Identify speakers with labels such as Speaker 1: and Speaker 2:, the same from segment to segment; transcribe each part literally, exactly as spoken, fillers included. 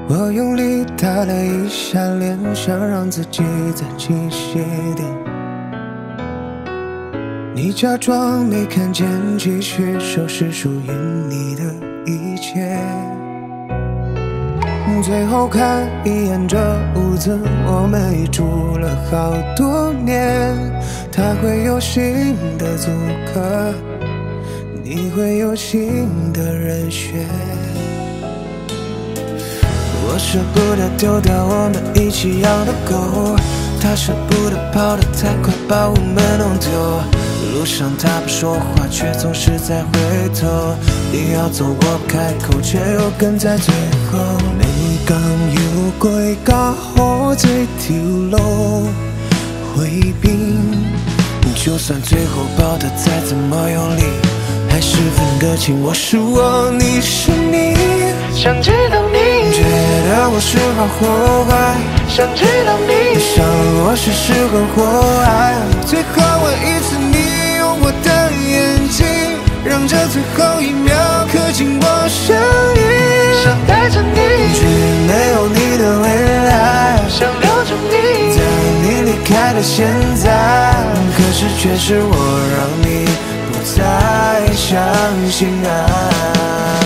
Speaker 1: 我用力打了一下脸，想让自己再清晰点。你假装没看见，继续收拾属于你的一切。最后看一眼这屋子，我们已住了好多年。他会有新的租客，你会有新的人选。我舍不得丢掉我们一起养的狗，他舍不得跑得太快把我们弄丢。路上他不说话，却总是在回头。你要走我不开口，却又跟在最后。你講要歸家可這條路會變，就算最後抱得再怎麼用力，還是分得清我是我，你是你。想知道你覺得我是好或壞，想知道你想我是適合或愛。最後我一次你用我的眼睛，讓這最後一秒刻進我生命。想帶着你，卻沒有你的未來，想留住你，在你離開的現在，可是卻是我讓你不再相信愛。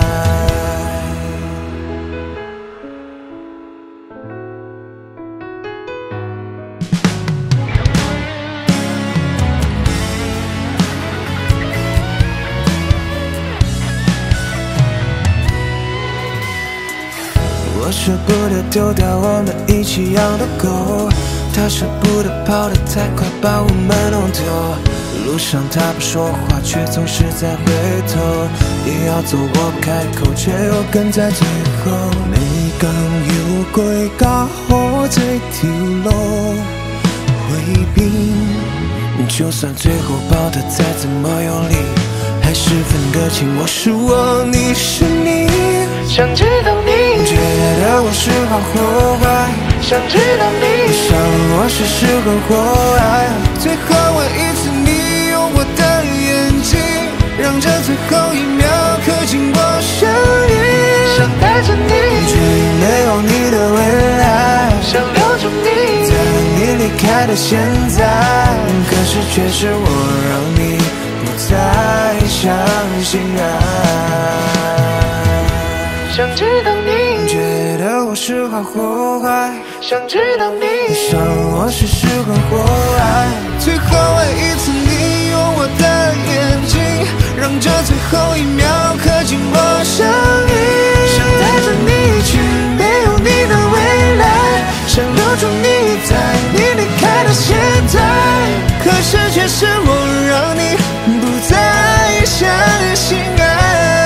Speaker 1: 我舍不得丟掉我們一起養的狗，他舍不得跑得太快把我們弄丟。路上他不說話，卻總是在回頭。你要走我不開口，卻又跟在最後。你講要歸家可這條路會變，就算最後抱得再怎麼用力，還是分得清我是我，你是你。想知道你覺得我是好或壞，想知道你想我是適合或愛。最後我一次你用我的眼睛，讓這最後一秒刻進我生命。想帶着你，卻沒有你的未來，想留住你，在你離開的現在，可是卻是我讓你不再相信愛。想知道你覺得我是好或壞，想知道你想我是適合或愛。最後我一次你用我的眼睛，讓這最後一秒刻進我生命。想帶着你去沒有你的未來，想留住你在你離開的現在，可是卻是我讓你不再相信愛。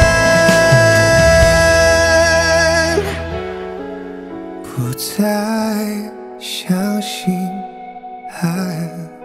Speaker 1: 不再相信愛。